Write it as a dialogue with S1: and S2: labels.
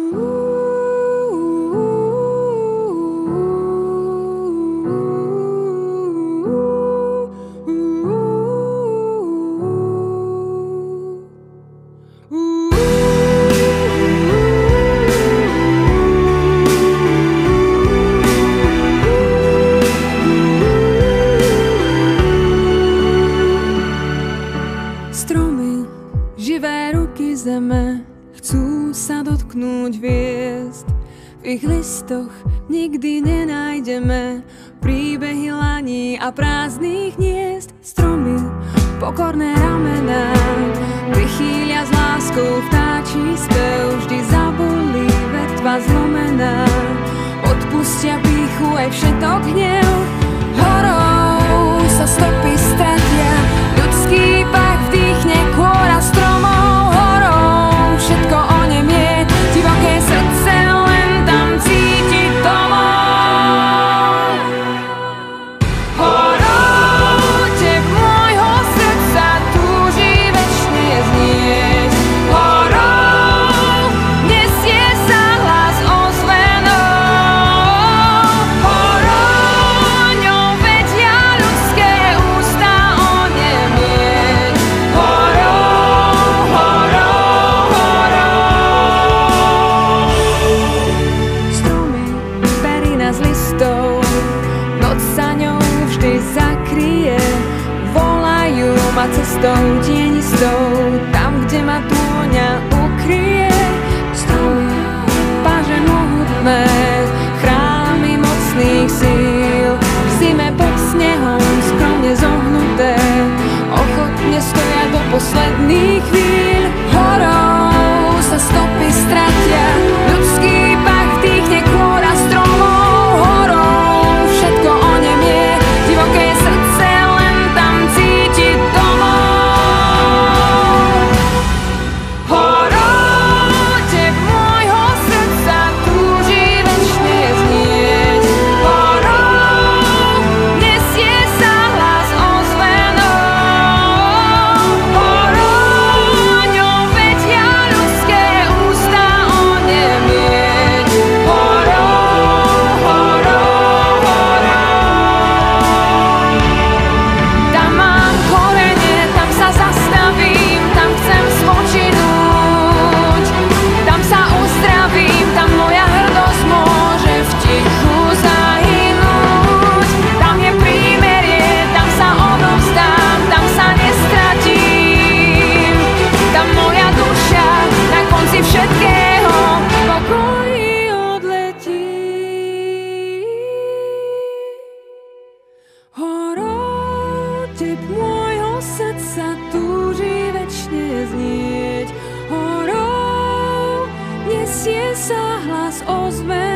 S1: Stromy, živé ruky zeme, chcú sa dotknúť hviezd. V ich listoch nikdy nenájdeme príbehy laní a prázdnych hniezd. Stromy, pokorné ramená, vychýlia s láskou vtáčí spev. Vždy zabolí vetva zlomená, odpustia pýchu aj všetok hnev. Horou sa stopy stratia, ľudský pach vdýchne kôra stromov. Horou všetko onemie, divoké srdce len tam cíti domov. Horou tep môjho srdca túži večne znieť. Horou nesie sa hlas ozvenou. Horou ňou vedia ľudské ústa onemieť. Stromy, perina z listov, noc sa ňou vždy zakrie. Volajú ma cestou tienistou, tam, kde ma tôňa ukrie. Stromy, páže mohutné, chrámy mocných síl, v zime pod snehom skromne zohnuté, ochotne stoja do posledných chvíľ. Horou sa stopy stratia, ľudský pach vdýchne kôra stromov. Horou všetko onemie, divoké srdce len tam cíti domov. Horou tep môjho srdca túži večne znieť. Horou nesie sa hlas ozvenou. Horou ňou vedia ľudské ústa onemieť. Tam mám korene, tam sa zastavím, tam chcem spočinúť. Tam sa uzdravím, tam moja hrdosť môže v tichu zahynúť. Tam je prímerie, tam sa odovzdám, tam sa nestratím. Tam moja duša na konci všetkého v pokoji odletí. Horou tep môjho srdca túži večne znieť. Horou nesie sa hlas ozve.